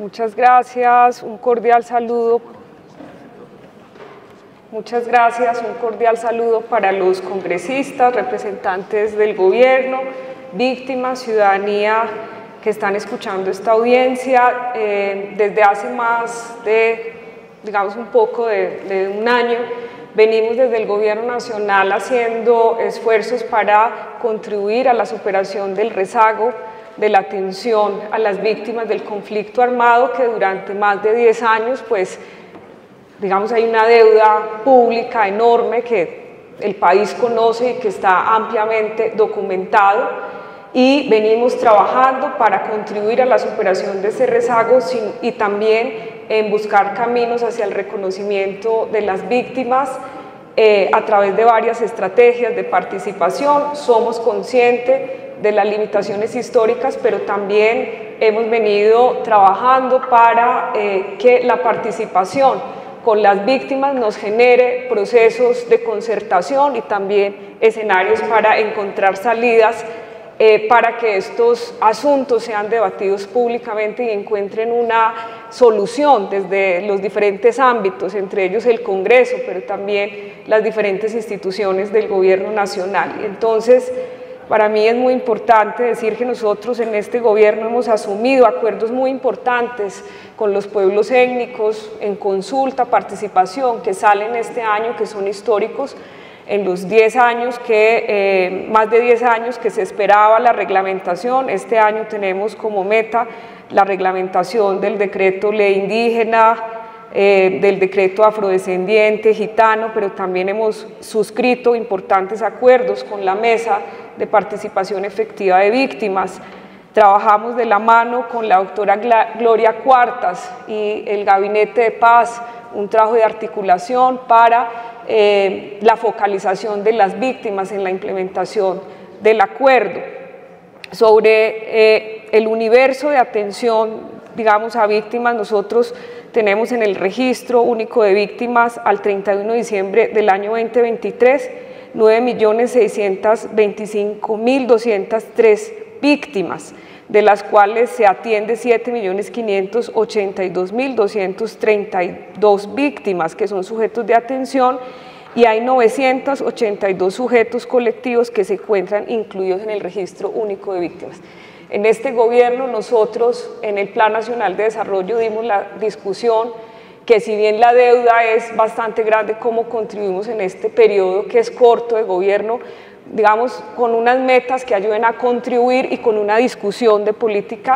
Muchas gracias, un cordial saludo. Muchas gracias, un cordial saludo para los congresistas, representantes del gobierno, víctimas, ciudadanía que están escuchando esta audiencia. Desde hace más de, digamos, un poco de un año, venimos desde el Gobierno Nacional haciendo esfuerzos para contribuir a la superación del rezago de la atención a las víctimas del conflicto armado, que durante más de 10 años, pues, digamos, hay una deuda pública enorme que el país conoce y que está ampliamente documentado, y venimos trabajando para contribuir a la superación de ese rezago y también en buscar caminos hacia el reconocimiento de las víctimas a través de varias estrategias de participación. Somos conscientes de las limitaciones históricas, pero también hemos venido trabajando para que la participación con las víctimas nos genere procesos de concertación y también escenarios para encontrar salidas para que estos asuntos sean debatidos públicamente y encuentren una solución desde los diferentes ámbitos, entre ellos el Congreso, pero también las diferentes instituciones del Gobierno Nacional. Entonces, para mí es muy importante decir que nosotros en este gobierno hemos asumido acuerdos muy importantes con los pueblos étnicos en consulta, participación, que salen este año, que son históricos, en los 10 años más de 10 años que se esperaba la reglamentación. Este año tenemos como meta la reglamentación del decreto ley indígena, del decreto afrodescendiente, gitano, pero también hemos suscrito importantes acuerdos con la Mesa de Participación Efectiva de Víctimas. Trabajamos de la mano con la doctora Gloria Cuartas y el Gabinete de Paz, un trabajo de articulación para la focalización de las víctimas en la implementación del acuerdo. Sobre el universo de atención, digamos, a víctimas, nosotros tenemos en el registro único de víctimas al 31 de diciembre del año 2023 9.625.203 víctimas, de las cuales se atiende 7.582.232 víctimas que son sujetos de atención, y hay 982 sujetos colectivos que se encuentran incluidos en el registro único de víctimas. En este gobierno nosotros en el Plan Nacional de Desarrollo dimos la discusión que, si bien la deuda es bastante grande, cómo contribuimos en este periodo que es corto de gobierno, digamos, con unas metas que ayuden a contribuir y con una discusión de política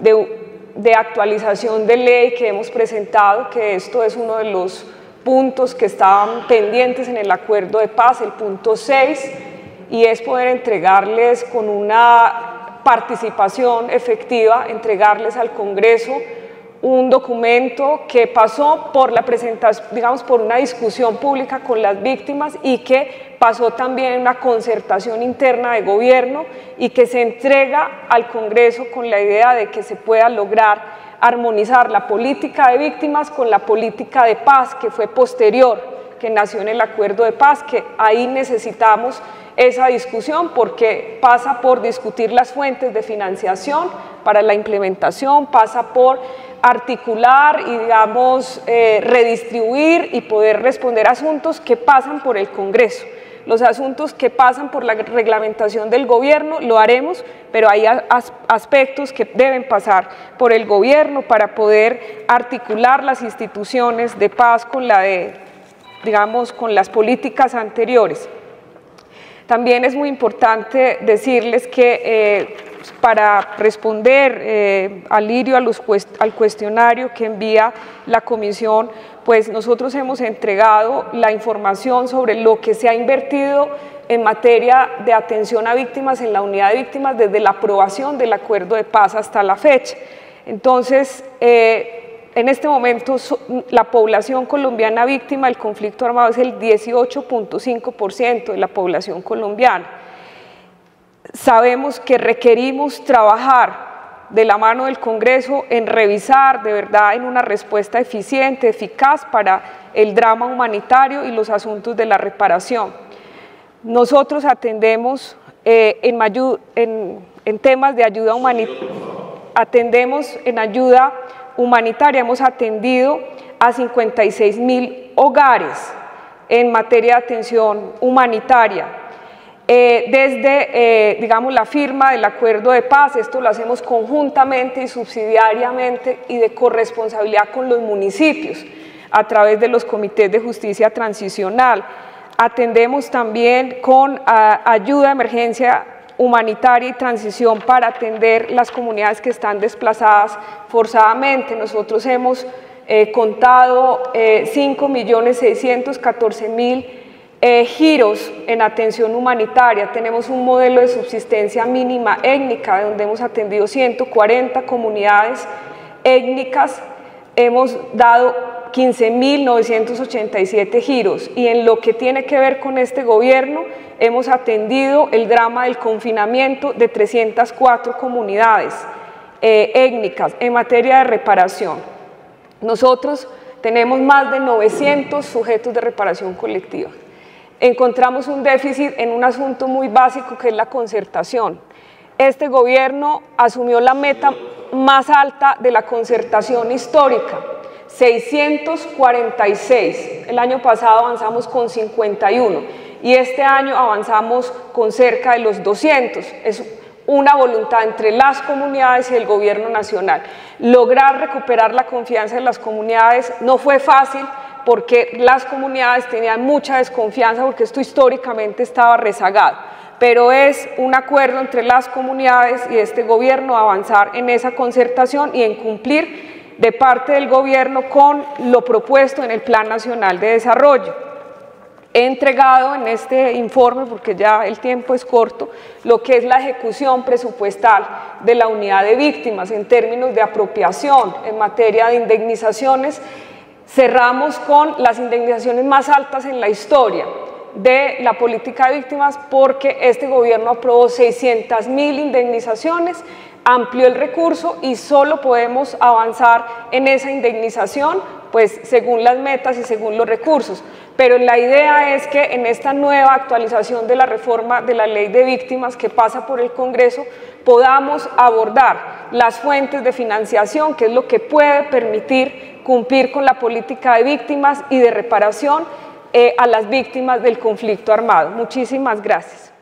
de actualización de ley que hemos presentado, que esto es uno de los puntos que estaban pendientes en el acuerdo de paz, el punto 6, y es poder entregarles con una participación efectiva, entregarles al Congreso un documento que pasó por la presentación, digamos, por una discusión pública con las víctimas, y que pasó también una concertación interna de gobierno, y que se entrega al Congreso con la idea de que se pueda lograr armonizar la política de víctimas con la política de paz, que fue posterior, que nació en el acuerdo de paz, que ahí necesitamos esa discusión porque pasa por discutir las fuentes de financiación para la implementación, pasa por articular y, digamos, redistribuir y poder responder a asuntos que pasan por el Congreso. Los asuntos que pasan por la reglamentación del gobierno lo haremos, pero hay aspectos que deben pasar por el gobierno para poder articular las instituciones de paz con digamos, con las políticas anteriores. También es muy importante decirles que para responder al Lirio, al cuestionario que envía la comisión, pues nosotros hemos entregado la información sobre lo que se ha invertido en materia de atención a víctimas en la unidad de víctimas desde la aprobación del acuerdo de paz hasta la fecha. Entonces, en este momento la población colombiana víctima del conflicto armado es el 18.5% de la población colombiana. Sabemos que requerimos trabajar de la mano del Congreso en revisar de verdad en una respuesta eficiente, eficaz para el drama humanitario y los asuntos de la reparación. Nosotros atendemos en temas de ayuda humanitaria, atendemos en ayuda humanitaria hemos atendido a 56.000 hogares en materia de atención humanitaria. Desde, digamos, la firma del acuerdo de paz, esto lo hacemos conjuntamente y subsidiariamente y de corresponsabilidad con los municipios a través de los comités de justicia transicional. Atendemos también con ayuda de emergencia humanitaria y transición para atender las comunidades que están desplazadas forzadamente. Nosotros hemos contado 5.614.000 giros en atención humanitaria. Tenemos un modelo de subsistencia mínima étnica donde hemos atendido 140 comunidades étnicas, hemos dado 15.987 giros, y en lo que tiene que ver con este gobierno hemos atendido el drama del confinamiento de 304 comunidades étnicas en materia de reparación. Nosotros tenemos más de 900 sujetos de reparación colectiva. Encontramos un déficit en un asunto muy básico que es la concertación. Este gobierno asumió la meta más alta de la concertación histórica, 646. El año pasado avanzamos con 51 y este año avanzamos con cerca de los 200. Es una voluntad entre las comunidades y el gobierno nacional. Lograr recuperar la confianza de las comunidades no fue fácil porque las comunidades tenían mucha desconfianza porque esto históricamente estaba rezagado, pero es un acuerdo entre las comunidades y este gobierno avanzar en esa concertación y en cumplir de parte del gobierno con lo propuesto en el Plan Nacional de Desarrollo. He entregado en este informe, porque ya el tiempo es corto, lo que es la ejecución presupuestal de la unidad de víctimas en términos de apropiación en materia de indemnizaciones. Cerramos con las indemnizaciones más altas en la historia de la política de víctimas porque este gobierno aprobó 600.000 indemnizaciones, amplió el recurso y solo podemos avanzar en esa indemnización pues según las metas y según los recursos. Pero la idea es que en esta nueva actualización de la reforma de la Ley de Víctimas que pasa por el Congreso podamos abordar las fuentes de financiación, que es lo que puede permitir cumplir con la política de víctimas y de reparación a las víctimas del conflicto armado. Muchísimas gracias.